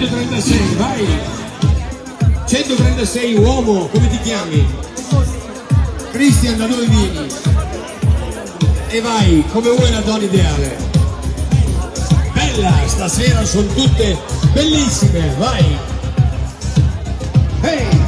136, vai! 136 uomo, come ti chiami? Cristian, da dove vieni? E vai, come vuoi la donna ideale? Bella, stasera sono tutte bellissime, vai! Hey!